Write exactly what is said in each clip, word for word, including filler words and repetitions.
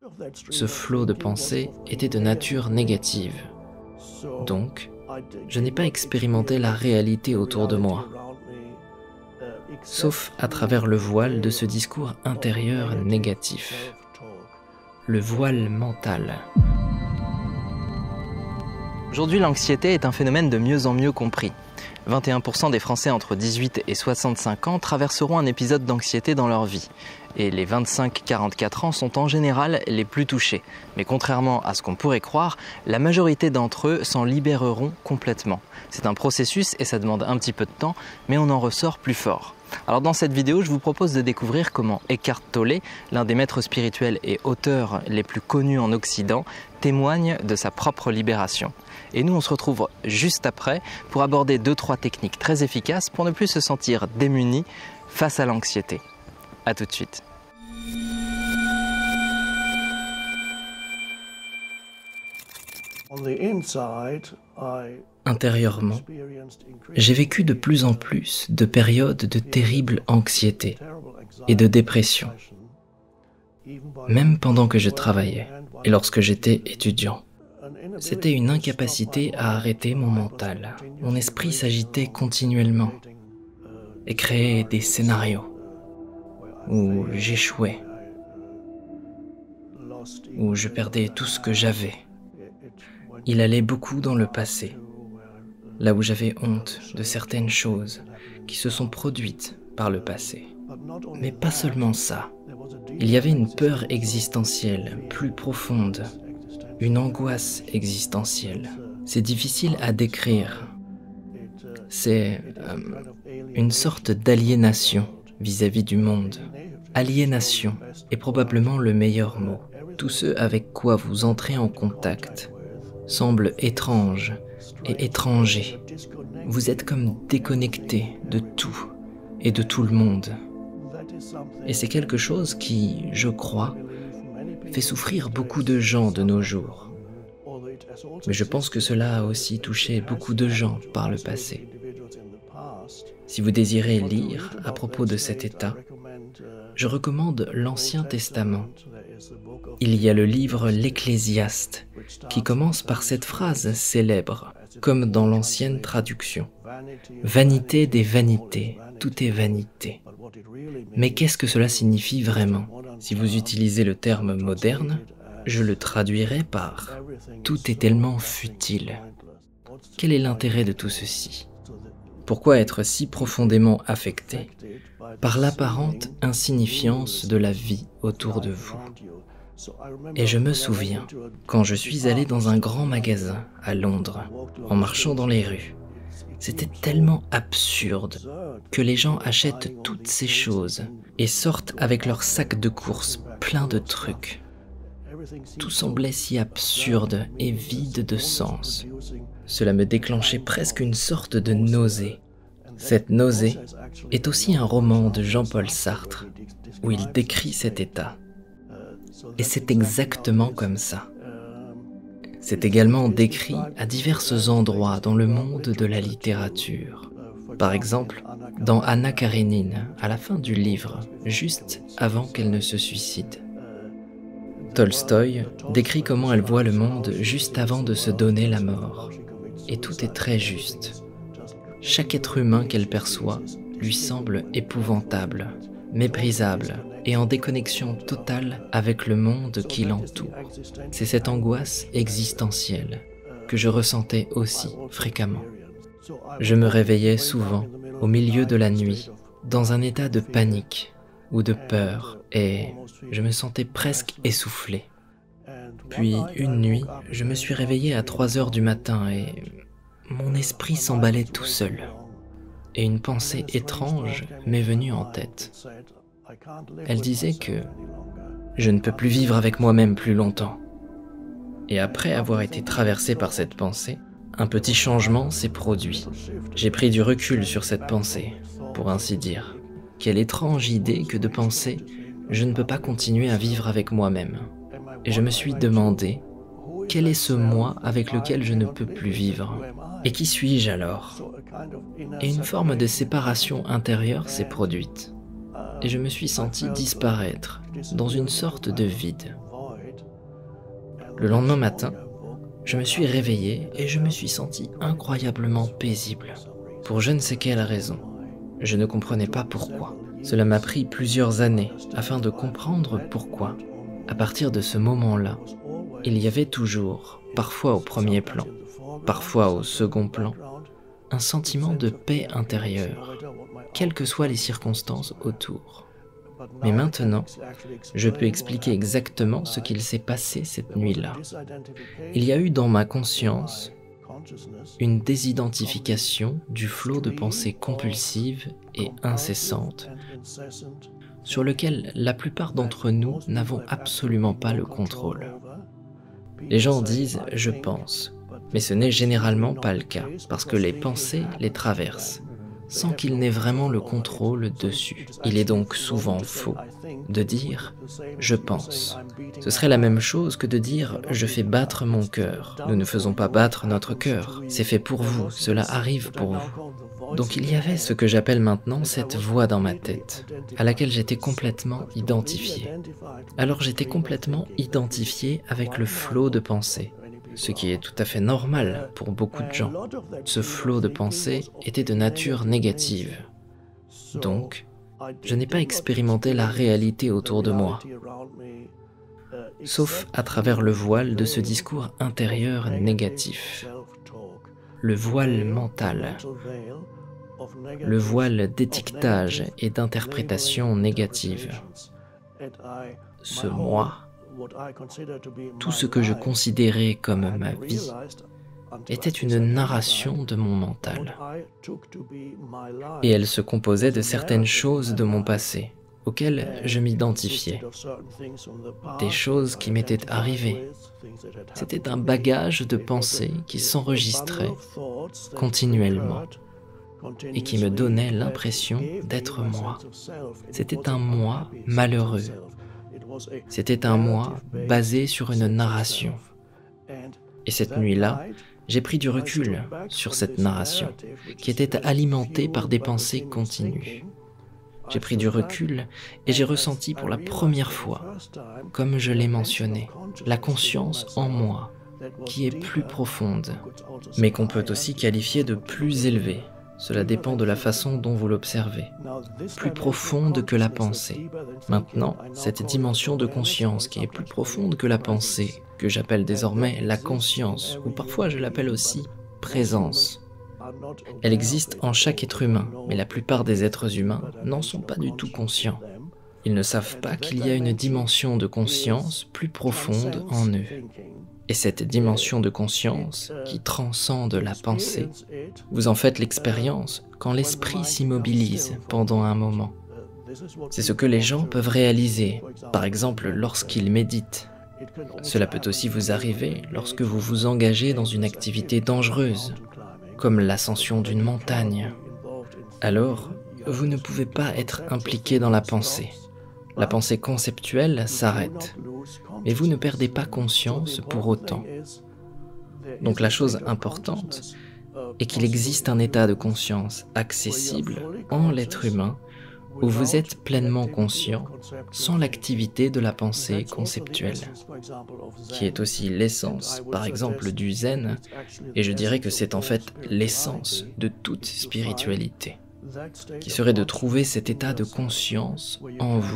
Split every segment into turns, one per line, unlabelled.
Ce flot de pensées était de nature négative. Donc, je n'ai pas expérimenté la réalité autour de moi, sauf à travers le voile de ce discours intérieur négatif, le voile mental.
Aujourd'hui, l'anxiété est un phénomène de mieux en mieux compris. vingt et un pour cent des Français entre dix-huit et soixante-cinq ans traverseront un épisode d'anxiété dans leur vie. Et les vingt-cinq à quarante-quatre ans sont en général les plus touchés. Mais contrairement à ce qu'on pourrait croire, la majorité d'entre eux s'en libéreront complètement. C'est un processus et ça demande un petit peu de temps, mais on en ressort plus fort. Alors dans cette vidéo, je vous propose de découvrir comment Eckhart Tolle, l'un des maîtres spirituels et auteurs les plus connus en Occident, témoigne de sa propre libération. Et nous, on se retrouve juste après pour aborder deux trois techniques très efficaces pour ne plus se sentir démuni face à l'anxiété. A tout de suite.
Intérieurement, j'ai vécu de plus en plus de périodes de terrible anxiété et de dépression, même pendant que je travaillais et lorsque j'étais étudiant. C'était une incapacité à arrêter mon mental. Mon esprit s'agitait continuellement et créait des scénarios où j'échouais, où je perdais tout ce que j'avais. Il allait beaucoup dans le passé, là où j'avais honte de certaines choses qui se sont produites par le passé. Mais pas seulement ça. Il y avait une peur existentielle plus profonde, une angoisse existentielle. C'est difficile à décrire. C'est euh, une sorte d'aliénation vis-à-vis du monde. Aliénation est probablement le meilleur mot. Tout ce avec quoi vous entrez en contact semble étrange et étranger. Vous êtes comme déconnecté de tout et de tout le monde. Et c'est quelque chose qui, je crois, fait souffrir beaucoup de gens de nos jours. Mais je pense que cela a aussi touché beaucoup de gens par le passé. Si vous désirez lire à propos de cet état, je recommande l'Ancien Testament. Il y a le livre L'Ecclésiaste qui commence par cette phrase célèbre, comme dans l'ancienne traduction. Vanité des vanités, tout est vanité. Mais qu'est-ce que cela signifie vraiment? Si vous utilisez le terme moderne, je le traduirai par « tout est tellement futile ». Quel est l'intérêt de tout ceci? Pourquoi être si profondément affecté par l'apparente insignifiance de la vie autour de vous? Et je me souviens, quand je suis allé dans un grand magasin à Londres, en marchant dans les rues, c'était tellement absurde que les gens achètent toutes ces choses et sortent avec leurs sacs de courses pleins de trucs. Tout semblait si absurde et vide de sens. Cela me déclenchait presque une sorte de nausée. Cette nausée est aussi un roman de Jean-Paul Sartre où il décrit cet état. Et c'est exactement comme ça. C'est également décrit à divers endroits dans le monde de la littérature. Par exemple, dans Anna Karénine, à la fin du livre, juste avant qu'elle ne se suicide. Tolstoï décrit comment elle voit le monde juste avant de se donner la mort. Et tout est très juste. Chaque être humain qu'elle perçoit lui semble épouvantable, méprisable et en déconnexion totale avec le monde qui l'entoure. C'est cette angoisse existentielle que je ressentais aussi fréquemment. Je me réveillais souvent au milieu de la nuit, dans un état de panique ou de peur, et je me sentais presque essoufflé. Puis une nuit, je me suis réveillé à trois heures du matin et mon esprit s'emballait tout seul. Et une pensée étrange m'est venue en tête. Elle disait que je ne peux plus vivre avec moi-même plus longtemps. Et après avoir été traversé par cette pensée, un petit changement s'est produit. J'ai pris du recul sur cette pensée, pour ainsi dire. Quelle étrange idée que de penser « je ne peux pas continuer à vivre avec moi-même ». Et je me suis demandé « quel est ce moi avec lequel je ne peux plus vivre ? Et qui suis-je alors ?» Et une forme de séparation intérieure s'est produite. Et je me suis senti disparaître dans une sorte de vide. Le lendemain matin, je me suis réveillé et je me suis senti incroyablement paisible. Pour je ne sais quelle raison. Je ne comprenais pas pourquoi. Cela m'a pris plusieurs années afin de comprendre pourquoi. À partir de ce moment-là, il y avait toujours, parfois au premier plan, parfois au second plan, un sentiment de paix intérieure, quelles que soient les circonstances autour. Mais maintenant, je peux expliquer exactement ce qu'il s'est passé cette nuit-là. Il y a eu dans ma conscience une désidentification du flot de pensées compulsives et incessantes sur lequel la plupart d'entre nous n'avons absolument pas le contrôle. Les gens disent « je pense », mais ce n'est généralement pas le cas, parce que les pensées les traversent, sans qu'ils n'aient vraiment le contrôle dessus. Il est donc souvent faux de dire « je pense ». Ce serait la même chose que de dire « je fais battre mon cœur ». Nous ne faisons pas battre notre cœur, c'est fait pour vous, cela arrive pour vous. Donc il y avait ce que j'appelle maintenant cette voix dans ma tête, à laquelle j'étais complètement identifié. Alors j'étais complètement identifié avec le flot de pensées, ce qui est tout à fait normal pour beaucoup de gens. Ce flot de pensées était de nature négative. Donc, je n'ai pas expérimenté la réalité autour de moi, sauf à travers le voile de ce discours intérieur négatif, le voile mental, le voile d'étiquetage et d'interprétation négative. Ce moi, tout ce que je considérais comme ma vie, était une narration de mon mental. Et elle se composait de certaines choses de mon passé, auxquelles je m'identifiais. Des choses qui m'étaient arrivées. C'était un bagage de pensées qui s'enregistrait continuellement et qui me donnait l'impression d'être moi. C'était un moi malheureux. C'était un moi basé sur une narration. Et cette nuit-là, j'ai pris du recul sur cette narration, qui était alimentée par des pensées continues. J'ai pris du recul et j'ai ressenti pour la première fois, comme je l'ai mentionné, la conscience en moi, qui est plus profonde, mais qu'on peut aussi qualifier de plus élevée. Cela dépend de la façon dont vous l'observez. Plus profonde que la pensée. Maintenant, cette dimension de conscience qui est plus profonde que la pensée, que j'appelle désormais la conscience, ou parfois je l'appelle aussi présence. Elle existe en chaque être humain, mais la plupart des êtres humains n'en sont pas du tout conscients. Ils ne savent pas qu'il y a une dimension de conscience plus profonde en eux. Et cette dimension de conscience, qui transcende la pensée, vous en faites l'expérience quand l'esprit s'immobilise pendant un moment. C'est ce que les gens peuvent réaliser, par exemple lorsqu'ils méditent. Cela peut aussi vous arriver lorsque vous vous engagez dans une activité dangereuse, comme l'ascension d'une montagne. Alors, vous ne pouvez pas être impliqué dans la pensée. La pensée conceptuelle s'arrête, mais vous ne perdez pas conscience pour autant. Donc la chose importante est qu'il existe un état de conscience accessible en l'être humain où vous êtes pleinement conscient sans l'activité de la pensée conceptuelle, qui est aussi l'essence, par exemple, du zen, et je dirais que c'est en fait l'essence de toute spiritualité, qui serait de trouver cet état de conscience en vous,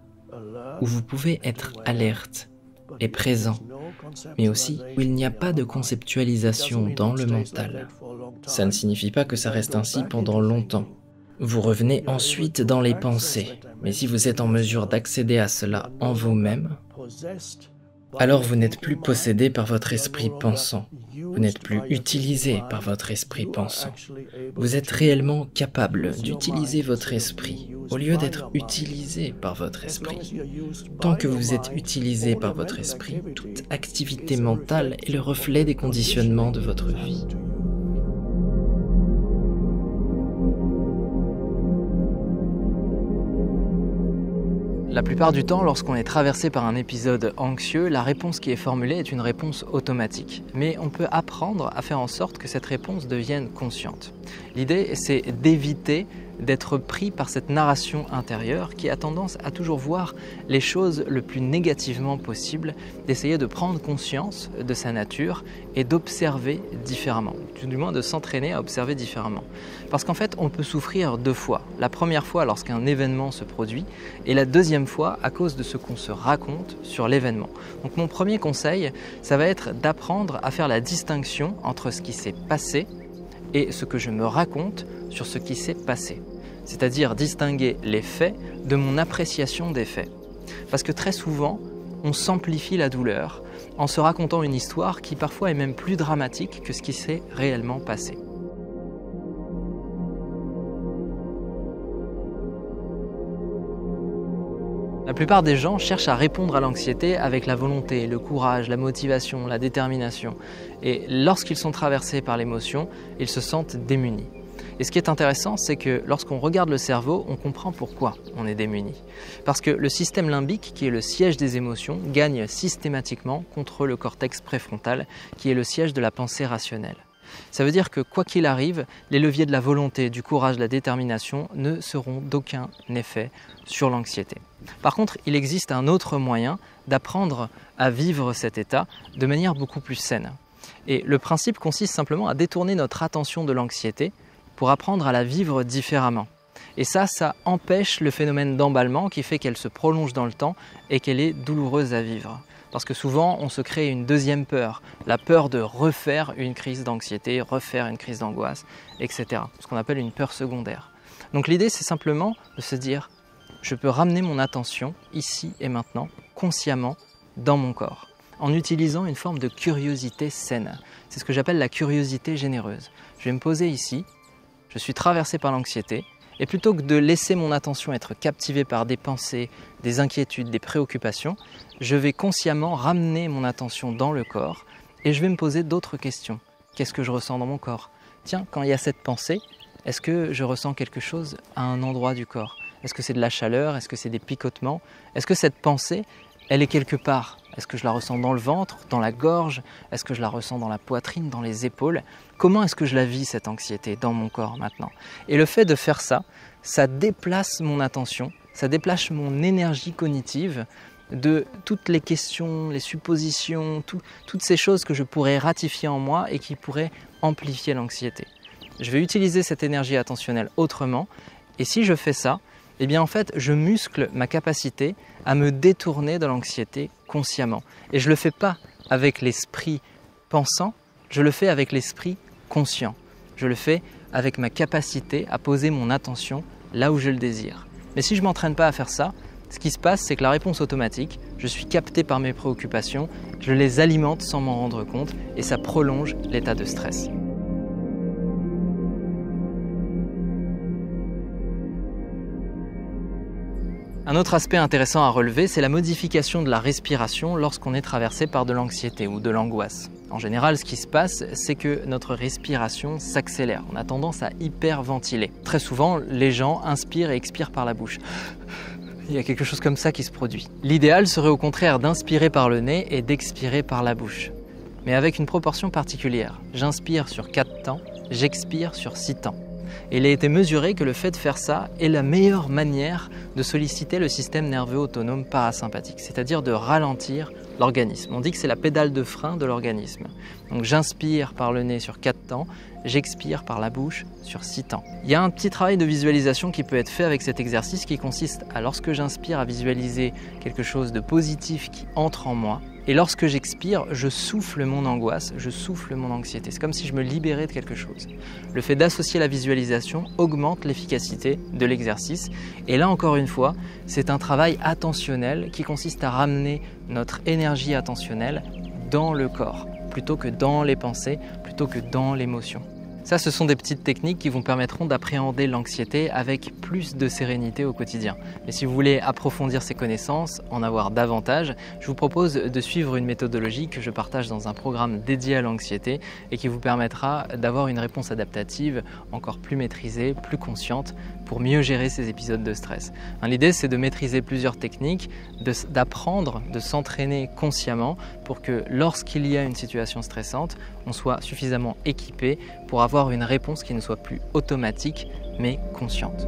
où vous pouvez être alerte et présent, mais aussi où il n'y a pas de conceptualisation dans le mental. Ça ne signifie pas que ça reste ainsi pendant longtemps. Vous revenez ensuite dans les pensées, mais si vous êtes en mesure d'accéder à cela en vous-même, alors vous n'êtes plus possédé par votre esprit pensant, vous n'êtes plus utilisé par votre esprit pensant. Vous êtes réellement capable d'utiliser votre esprit au lieu d'être utilisé par votre esprit. Tant que vous êtes utilisé par votre esprit, toute activité mentale est le reflet des conditionnements de votre vie.
La plupart du temps, lorsqu'on est traversé par un épisode anxieux, la réponse qui est formulée est une réponse automatique. Mais on peut apprendre à faire en sorte que cette réponse devienne consciente. L'idée, c'est d'éviter d'être pris par cette narration intérieure qui a tendance à toujours voir les choses le plus négativement possible, d'essayer de prendre conscience de sa nature et d'observer différemment, du moins de s'entraîner à observer différemment. Parce qu'en fait, on peut souffrir deux fois. La première fois lorsqu'un événement se produit et la deuxième fois à cause de ce qu'on se raconte sur l'événement. Donc mon premier conseil, ça va être d'apprendre à faire la distinction entre ce qui s'est passé et ce que je me raconte sur ce qui s'est passé. C'est-à-dire distinguer les faits de mon appréciation des faits. Parce que très souvent, on s'amplifie la douleur en se racontant une histoire qui parfois est même plus dramatique que ce qui s'est réellement passé. La plupart des gens cherchent à répondre à l'anxiété avec la volonté, le courage, la motivation, la détermination. Et lorsqu'ils sont traversés par l'émotion, ils se sentent démunis. Et ce qui est intéressant, c'est que lorsqu'on regarde le cerveau, on comprend pourquoi on est démuni. Parce que le système limbique, qui est le siège des émotions, gagne systématiquement contre le cortex préfrontal, qui est le siège de la pensée rationnelle. Ça veut dire que quoi qu'il arrive, les leviers de la volonté, du courage, de la détermination ne seront d'aucun effet sur l'anxiété. Par contre, il existe un autre moyen d'apprendre à vivre cet état de manière beaucoup plus saine. Et le principe consiste simplement à détourner notre attention de l'anxiété pour apprendre à la vivre différemment. Et ça, ça empêche le phénomène d'emballement qui fait qu'elle se prolonge dans le temps et qu'elle est douloureuse à vivre. Parce que souvent, on se crée une deuxième peur, la peur de refaire une crise d'anxiété, refaire une crise d'angoisse, et cetera. Ce qu'on appelle une peur secondaire. Donc l'idée, c'est simplement de se dire, je peux ramener mon attention ici et maintenant, consciemment, dans mon corps, en utilisant une forme de curiosité saine. C'est ce que j'appelle la curiosité généreuse. Je vais me poser ici, je suis traversé par l'anxiété, et plutôt que de laisser mon attention être captivée par des pensées, des inquiétudes, des préoccupations, je vais consciemment ramener mon attention dans le corps et je vais me poser d'autres questions. Qu'est-ce que je ressens dans mon corps? Tiens, quand il y a cette pensée, est-ce que je ressens quelque chose à un endroit du corps? Est-ce que c'est de la chaleur? Est-ce que c'est des picotements? Est-ce que cette pensée, elle est quelque part? Est-ce que je la ressens dans le ventre, dans la gorge? Est-ce que je la ressens dans la poitrine, dans les épaules? Comment est-ce que je la vis, cette anxiété, dans mon corps maintenant? Et le fait de faire ça, ça déplace mon attention, ça déplace mon énergie cognitive de toutes les questions, les suppositions, tout, toutes ces choses que je pourrais ratifier en moi et qui pourraient amplifier l'anxiété. Je vais utiliser cette énergie attentionnelle autrement et si je fais ça, eh bien en fait, je muscle ma capacité à me détourner de l'anxiété consciemment. Et je ne le fais pas avec l'esprit pensant, je le fais avec l'esprit conscient. Je le fais avec ma capacité à poser mon attention là où je le désire. Mais si je ne m'entraîne pas à faire ça, ce qui se passe, c'est que la réponse automatique, je suis capté par mes préoccupations, je les alimente sans m'en rendre compte et ça prolonge l'état de stress. Un autre aspect intéressant à relever, c'est la modification de la respiration lorsqu'on est traversé par de l'anxiété ou de l'angoisse. En général, ce qui se passe, c'est que notre respiration s'accélère. On a tendance à hyperventiler. Très souvent, les gens inspirent et expirent par la bouche. Il y a quelque chose comme ça qui se produit. L'idéal serait au contraire d'inspirer par le nez et d'expirer par la bouche. Mais avec une proportion particulière. J'inspire sur quatre temps, j'expire sur six temps. Et il a été mesuré que le fait de faire ça est la meilleure manière de solliciter le système nerveux autonome parasympathique, c'est-à-dire de ralentir l'organisme. On dit que c'est la pédale de frein de l'organisme. Donc j'inspire par le nez sur quatre temps, j'expire par la bouche sur six temps. Il y a un petit travail de visualisation qui peut être fait avec cet exercice qui consiste à, lorsque j'inspire, à visualiser quelque chose de positif qui entre en moi. Et lorsque j'expire, je souffle mon angoisse, je souffle mon anxiété. C'est comme si je me libérais de quelque chose. Le fait d'associer la visualisation augmente l'efficacité de l'exercice. Et là, encore une fois, c'est un travail attentionnel qui consiste à ramener notre énergie attentionnelle dans le corps, plutôt que dans les pensées, plutôt que dans l'émotion. Ça, ce sont des petites techniques qui vous permettront d'appréhender l'anxiété avec plus de sérénité au quotidien. Mais si vous voulez approfondir ces connaissances, en avoir davantage, je vous propose de suivre une méthodologie que je partage dans un programme dédié à l'anxiété et qui vous permettra d'avoir une réponse adaptative encore plus maîtrisée, plus consciente, pour mieux gérer ces épisodes de stress. L'idée, c'est de maîtriser plusieurs techniques, d'apprendre, de, de s'entraîner consciemment pour que lorsqu'il y a une situation stressante, on soit suffisamment équipé pour avoir avoir une réponse qui ne soit plus automatique, mais consciente.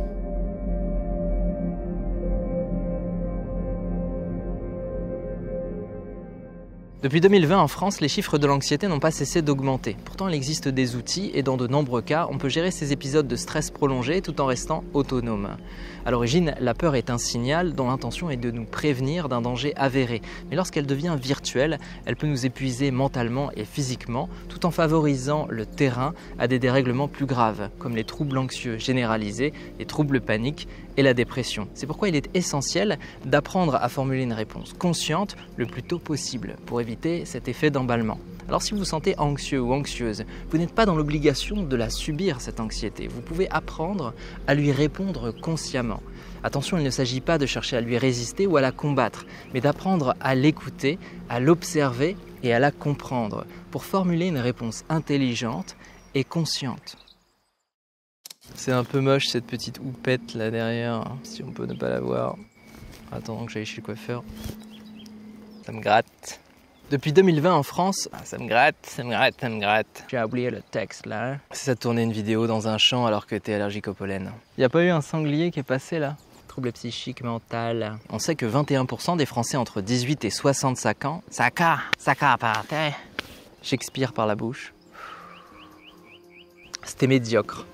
Depuis deux mille vingt, en France, les chiffres de l'anxiété n'ont pas cessé d'augmenter. Pourtant, il existe des outils et dans de nombreux cas, on peut gérer ces épisodes de stress prolongé tout en restant autonome. À l'origine, la peur est un signal dont l'intention est de nous prévenir d'un danger avéré. Mais lorsqu'elle devient virtuelle, elle peut nous épuiser mentalement et physiquement, tout en favorisant le terrain à des dérèglements plus graves, comme les troubles anxieux généralisés, les troubles paniques et la dépression. C'est pourquoi il est essentiel d'apprendre à formuler une réponse consciente le plus tôt possible pour éviter cet effet d'emballement. Alors si vous vous sentez anxieux ou anxieuse, vous n'êtes pas dans l'obligation de la subir, cette anxiété. Vous pouvez apprendre à lui répondre consciemment. Attention, il ne s'agit pas de chercher à lui résister ou à la combattre, mais d'apprendre à l'écouter, à l'observer et à la comprendre pour formuler une réponse intelligente et consciente. C'est un peu moche cette petite houppette là derrière, si on peut ne pas la voir. Attendant que j'aille chez le coiffeur. Ça me gratte. Depuis deux mille vingt en France, ah, ça me gratte, ça me gratte, ça me gratte. J'ai oublié le texte là. C'est ça de tourner une vidéo dans un champ alors que t'es allergique au pollen. Y a pas eu un sanglier qui est passé là? Trouble psychique mental. On sait que vingt et un pour cent des Français entre dix-huit et soixante-cinq ans, ça ca, ça ca par terre. J'expire par la bouche. C'était médiocre.